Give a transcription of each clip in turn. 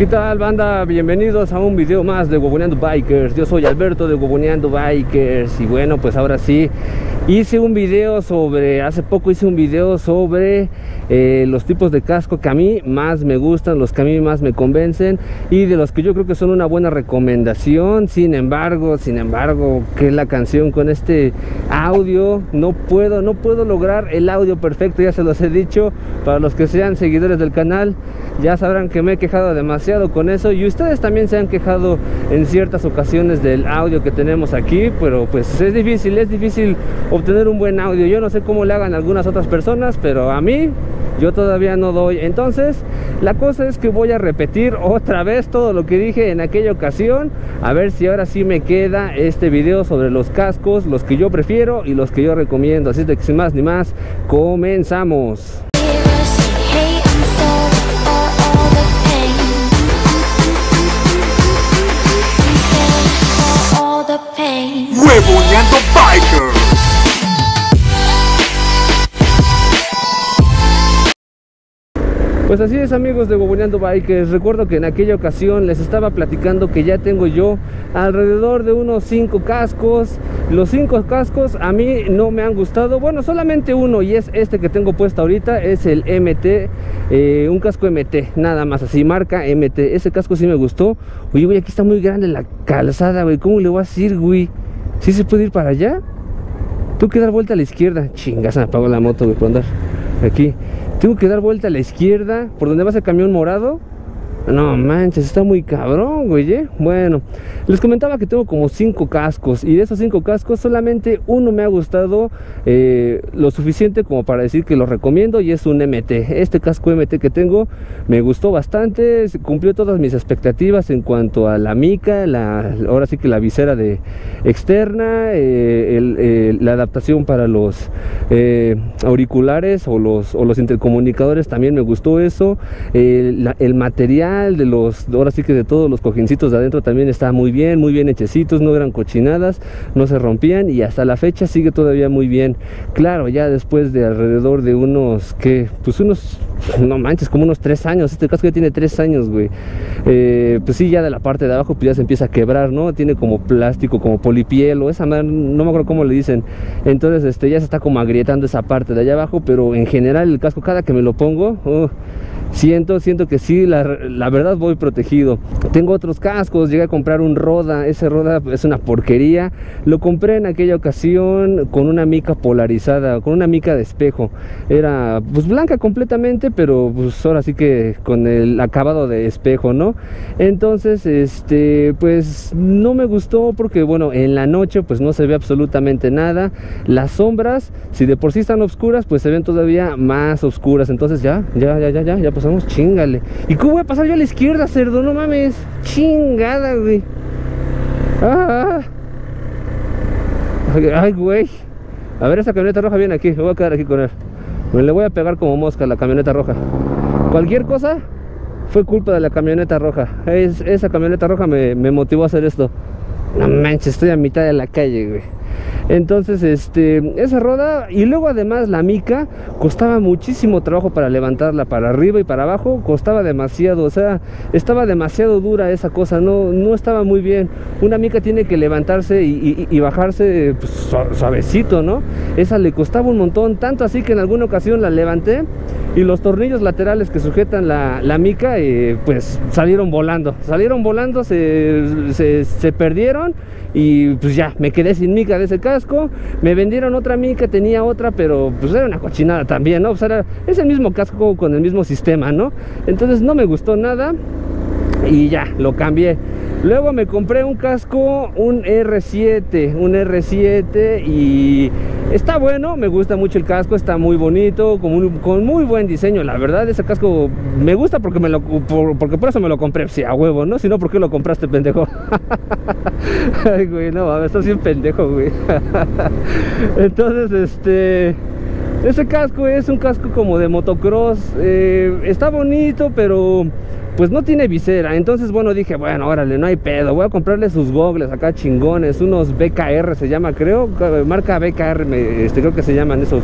¿Qué tal, banda? Bienvenidos a un video más de Huevoneando Bikers. Yo soy Alberto de Huevoneando Bikers. Y bueno, pues ahora sí, hace poco hice un video sobre los tipos de casco que a mí más me gustan, los que a mí más me convencen y de los que yo creo que son una buena recomendación. Sin embargo, que la canción con este audio, no puedo lograr el audio perfecto, ya se los he dicho. Para los que sean seguidores del canal, ya sabrán que me he quejado demasiado con eso, y ustedes también se han quejado en ciertas ocasiones del audio que tenemos aquí, pero pues es difícil obtener un buen audio. Yo no sé cómo le hagan algunas otras personas, pero a mí, yo todavía no doy. Entonces, la cosa es que voy a repetir otra vez todo lo que dije en aquella ocasión, a ver si ahora sí me queda este video sobre los cascos, los que yo prefiero y los que yo recomiendo. Así de que sin más ni más, comenzamos. Huevoneando Bikers. Pues así es, amigos de Huevoneando Bikers. Recuerdo que en aquella ocasión les estaba platicando que ya tengo yo alrededor de unos 5 cascos. Los 5 cascos a mí no me han gustado. Bueno, solamente uno, y es este que tengo puesto ahorita. Es el MT, un casco MT, nada más, así, marca MT. Ese casco sí me gustó. Oye, güey, aquí está muy grande la calzada, güey. ¿Cómo le voy a decir, güey? ¿Sí se puede ir para allá? Tengo que dar vuelta a la izquierda. Chingas, me apagó la moto, güey, por andar aquí. Tengo que dar vuelta a la izquierda, por donde va ese camión morado. No manches, está muy cabrón, güey, Bueno, les comentaba que tengo como 5 cascos, y de esos 5 cascos solamente uno me ha gustado lo suficiente como para decir que lo recomiendo, y es un MT. Este casco MT que tengo me gustó bastante, cumplió todas mis expectativas en cuanto a la mica, ahora sí que la visera externa, la adaptación para los auriculares o los intercomunicadores, también me gustó eso. El material ahora sí que de todos los cojincitos de adentro también está muy bien hechecitos, no eran cochinadas, no se rompían, y hasta la fecha sigue todavía muy bien. Claro, ya después de alrededor de no manches, como unos 3 años, este casco ya tiene 3 años, güey. Pues sí, ya de la parte de abajo pues ya se empieza a quebrar, ¿no? Tiene como plástico, como polipiel, o esa madre, no me acuerdo cómo le dicen. Entonces ya se está como agrietando esa parte de allá abajo, pero en general el casco, cada que me lo pongo, siento que sí, la verdad voy protegido. Tengo otros cascos, llegué a comprar un Roda. Ese Roda es una porquería. Lo compré en aquella ocasión con una mica polarizada, con una mica de espejo. Era pues blanca completamente, pero pues ahora sí que con el acabado de espejo, ¿no? Entonces pues no me gustó, porque bueno, en la noche pues no se ve absolutamente nada. Las sombras, si de por sí están oscuras, pues se ven todavía más oscuras. Entonces ya pasamos, chingale. ¿Y cómo voy a pasar yo a la izquierda, cerdo? No mames, chingada, güey. Ay, güey. A ver, esa camioneta roja viene aquí. Me voy a quedar aquí con él. Me le voy a pegar como mosca a la camioneta roja. Cualquier cosa fue culpa de la camioneta roja. Esa camioneta roja me motivó a hacer esto. No manches, estoy a mitad de la calle, güey. Entonces esa Roda, y luego además la mica, costaba muchísimo trabajo para levantarla para arriba y para abajo, costaba demasiado, o sea, estaba demasiado dura esa cosa, no estaba muy bien. Una mica tiene que levantarse y bajarse pues, suavecito, ¿no? Esa le costaba un montón, tanto así que en alguna ocasión la levanté y los tornillos laterales que sujetan la mica pues salieron volando, se perdieron, y pues ya me quedé sin mica de ese casco. Me vendieron otra mica, tenía otra, pero pues era una cochinada también, ¿no? O sea, es el mismo casco con el mismo sistema, ¿no? Entonces no me gustó nada y ya, lo cambié. Luego me compré un casco, un R7, y está bueno, me gusta mucho el casco, está muy bonito, con muy buen diseño. La verdad, ese casco me gusta porque porque por eso me lo compré, sí, a huevo, ¿no? Si no, ¿por qué lo compraste, pendejo? Ay, güey, no, estás bien pendejo, güey. Entonces, ese casco es un casco como de motocross, está bonito, pero pues no tiene visera. Entonces bueno, dije, bueno, órale, no hay pedo, voy a comprarle sus gogles acá chingones, unos BKR se llama, creo, marca BKR, creo que se llaman esos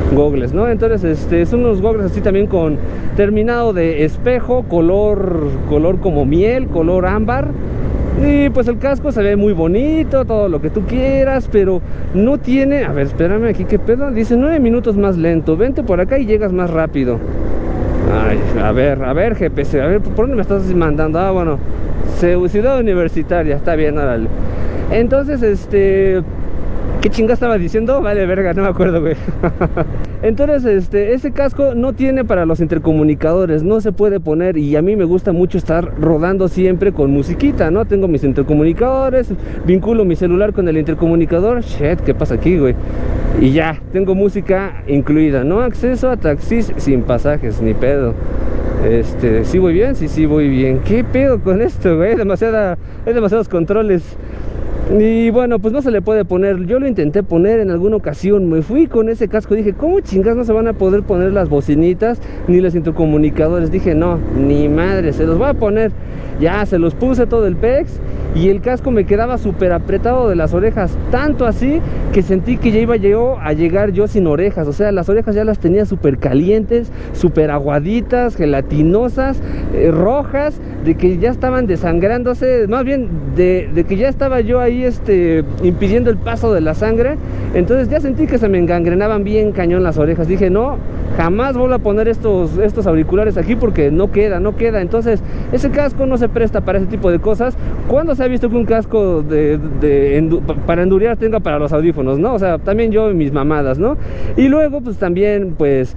gogles, ¿no? Entonces son unos gogles así también con terminado de espejo, color como miel, color ámbar. Y pues el casco se ve muy bonito, todo lo que tú quieras, pero no tiene... A ver, espérame aquí, ¿qué pedo? Dice 9 minutos más lento, vente por acá y llegas más rápido. Ay, a ver, GPS, a ver, ¿por dónde me estás mandando? Ah, bueno, Ciudad Universitaria, está bien, órale. Entonces, ¿qué chinga estaba diciendo? Vale, verga, no me acuerdo, güey. Entonces, ese casco no tiene para los intercomunicadores, no se puede poner. Y a mí me gusta mucho estar rodando siempre con musiquita, ¿no? Tengo mis intercomunicadores, vinculo mi celular con el intercomunicador. Shit, ¿qué pasa aquí, güey? Y ya, tengo música incluida, ¿no? Acceso a taxis sin pasajes, ni pedo. ¿Sí voy bien? Sí, voy bien. ¿Qué pedo con esto, güey? Demasiados controles. Y bueno, pues no se le puede poner. Yo lo intenté poner en alguna ocasión. Me fui con ese casco. Dije, ¿cómo chingas no se van a poder poner las bocinitas ni los intercomunicadores? Dije, no, ni madre, se los voy a poner. Ya, se los puse todo el pex. Y el casco me quedaba súper apretado de las orejas. Tanto así que sentí que ya iba yo a llegar yo sin orejas. O sea, las orejas ya las tenía súper calientes, súper aguaditas, gelatinosas, rojas, de que ya estaban desangrándose. Más bien de que ya estaba yo ahí impidiendo el paso de la sangre. Entonces ya sentí que se me engangrenaban bien cañón las orejas. Dije, no, jamás vuelvo a poner estos auriculares aquí porque no queda. Entonces ese casco no se presta para ese tipo de cosas. ¿Cuándo se ha visto que un casco para endurear tenga para los audífonos, no? O sea, también yo mis mamadas, ¿no? Y luego pues también pues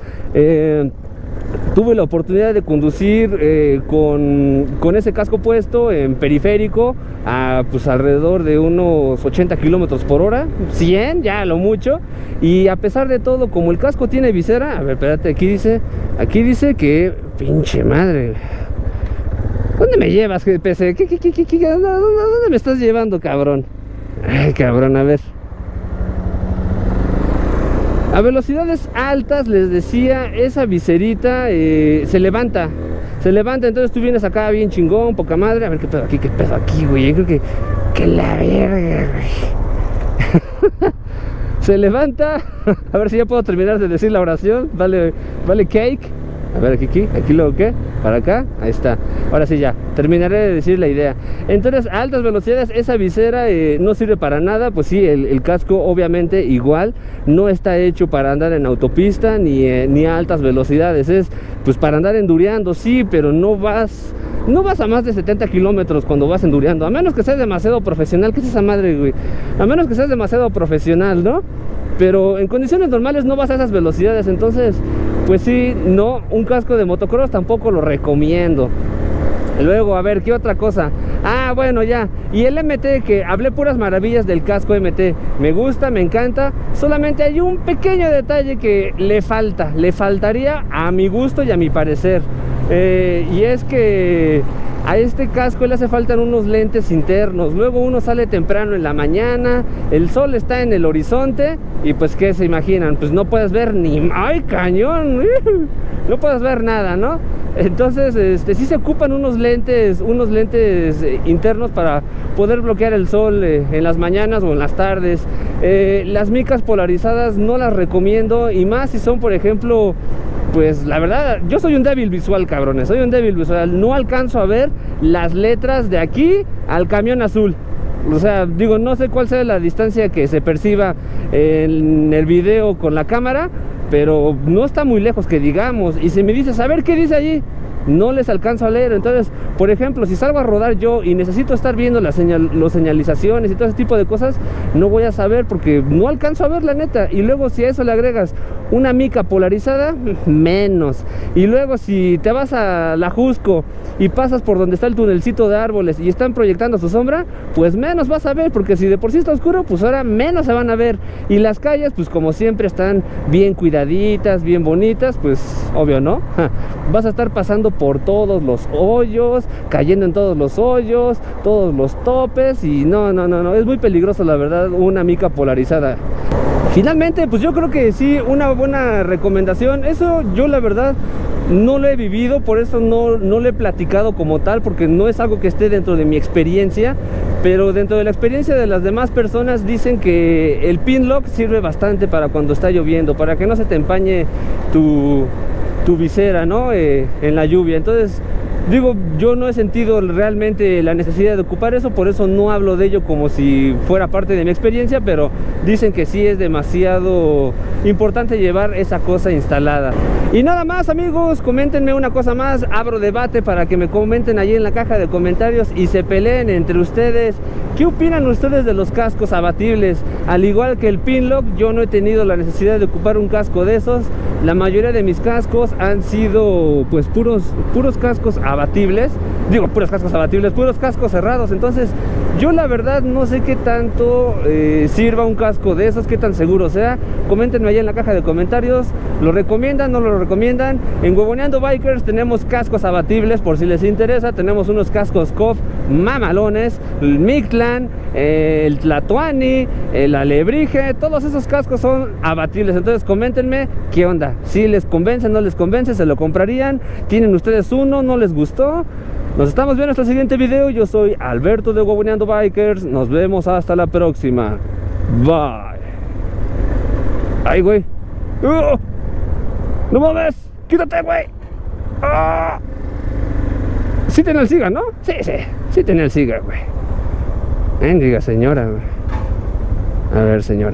tuve la oportunidad de conducir con ese casco puesto en periférico a pues alrededor de unos 80 kilómetros por hora, 100 ya lo mucho. Y a pesar de todo, como el casco tiene visera, a ver, espérate, aquí dice que pinche madre, ¿dónde me llevas, GPS? ¿Dónde me estás llevando, cabrón? Ay, cabrón, a ver. A velocidades altas, les decía, esa viserita se levanta. Entonces tú vienes acá bien chingón, poca madre. A ver, qué pedo aquí, güey. Yo creo que la verga, güey. Se levanta. A ver si ya puedo terminar de decir la oración. Vale, cake. A ver, aquí luego, ¿qué? Para acá, ahí está. Ahora sí ya, terminaré de decir la idea. Entonces, a altas velocidades, esa visera no sirve para nada. Pues sí, el casco obviamente igual no está hecho para andar en autopista ni a altas velocidades. Es pues para andar endureando, sí, pero no vas a más de 70 kilómetros cuando vas endureando. A menos que seas demasiado profesional. ¿Qué es esa madre, güey? A menos que seas demasiado profesional, ¿no? Pero en condiciones normales no vas a esas velocidades. Entonces, pues sí, no, un casco de motocross tampoco lo recomiendo. Luego, a ver, ¿qué otra cosa? Ah, bueno, ya. Y el MT, que hablé puras maravillas del casco MT. Me gusta, me encanta. Solamente hay un pequeño detalle que le faltaría a mi gusto y a mi parecer. Y es que a este casco le hace falta unos lentes internos. Luego uno sale temprano en la mañana, el sol está en el horizonte y pues ¿qué se imaginan? Pues no puedes ver ni... ¡Ay, cañón! No puedes ver nada, ¿no? Entonces, sí se ocupan unos lentes internos para poder bloquear el sol en las mañanas o en las tardes. Las micas polarizadas no las recomiendo, y más si son, por ejemplo... Pues la verdad, yo soy un débil visual, cabrones. Soy un débil visual. No alcanzo a ver las letras de aquí al camión azul. O sea, digo, no sé cuál sea la distancia que se perciba en el video con la cámara, pero no está muy lejos que digamos. Y si me dices, a ver qué dice allí, no les alcanzo a leer. Entonces, por ejemplo, si salgo a rodar yo y necesito estar viendo los señalizaciones y todo ese tipo de cosas, no voy a saber porque no alcanzo a ver, la neta. Y luego si a eso le agregas una mica polarizada, menos. Y luego si te vas a la Jusco y pasas por donde está el tunelcito de árboles y están proyectando su sombra, pues menos vas a ver, porque si de por sí está oscuro, pues ahora menos se van a ver. Y las calles, pues como siempre, están bien cuidaditas, bien bonitas, pues obvio, ¿no? Vas a estar pasando por todos los hoyos, cayendo en todos los hoyos, todos los topes, y no, es muy peligroso, la verdad, una mica polarizada. Finalmente, pues yo creo que sí, una buena recomendación. Eso yo la verdad no lo he vivido, por eso no lo he platicado como tal, porque no es algo que esté dentro de mi experiencia. pero dentro de la experiencia de las demás personas dicen que el pin lock sirve bastante para cuando está lloviendo, para que no se te empañe tu visera, ¿no? En la lluvia. Entonces, digo, yo no he sentido realmente la necesidad de ocupar eso, por eso no hablo de ello como si fuera parte de mi experiencia, pero dicen que sí es demasiado importante llevar esa cosa instalada. Y nada más, amigos, coméntenme una cosa más, abro debate para que me comenten ahí en la caja de comentarios y se peleen entre ustedes. ¿Qué opinan ustedes de los cascos abatibles? Al igual que el pin lock, yo no he tenido la necesidad de ocupar un casco de esos. La mayoría de mis cascos han sido pues puros cascos abatibles. Digo, puros cascos abatibles, puros cascos cerrados. Entonces, yo la verdad no sé qué tanto sirva un casco de esos, qué tan seguro sea. Coméntenme ahí en la caja de comentarios. ¿Lo recomiendan? ¿No lo recomiendan? En Huevoneando Bikers tenemos cascos abatibles por si les interesa. Tenemos unos cascos KOF mamalones, el Mictlan, el Tlatoani, el Alebrije. Todos esos cascos son abatibles. Entonces coméntenme qué onda, si les convence, no les convence, se lo comprarían, tienen ustedes uno, no les gustó. Nos estamos viendo hasta el siguiente video. Yo soy Alberto de Huevoneando Bikers. Nos vemos hasta la próxima. Bye. Ay, güey. ¡No mames! ¡Quítate, güey! Sí tiene el SIGA, ¿no? Sí tiene el SIGA, güey. Diga, señora, güey. A ver, señora.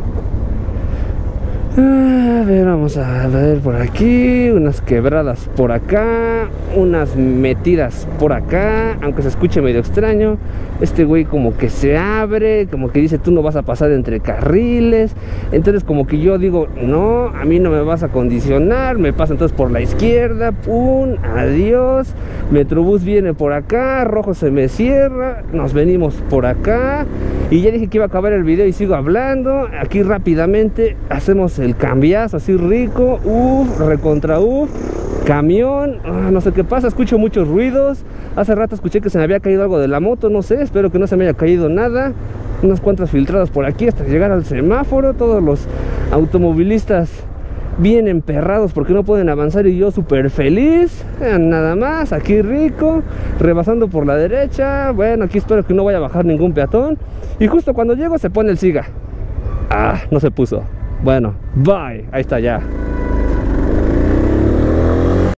A ver, vamos a ver por aquí. Unas quebradas por acá, unas metidas por acá. Aunque se escuche medio extraño, este güey como que se abre, como que dice tú no vas a pasar entre carriles. Entonces como que yo digo, no, a mí no me vas a condicionar. Me pasa entonces por la izquierda, pum, adiós. Metrobús viene por acá, rojo se me cierra. Nos venimos por acá. Y ya dije que iba a acabar el video y sigo hablando. Aquí rápidamente hacemos el cambiazo así rico. Recontra camión. No sé qué pasa, escucho muchos ruidos. Hace rato escuché que se me había caído algo de la moto, no sé, espero que no se me haya caído nada. Unas cuantas filtradas por aquí hasta llegar al semáforo. Todos los automovilistas bien emperrados porque no pueden avanzar y yo súper feliz. Nada más, aquí rico, rebasando por la derecha. Bueno, aquí espero que no vaya a bajar ningún peatón. Y justo cuando llego se pone el SIGA. No se puso. Bueno, bye, ahí está ya.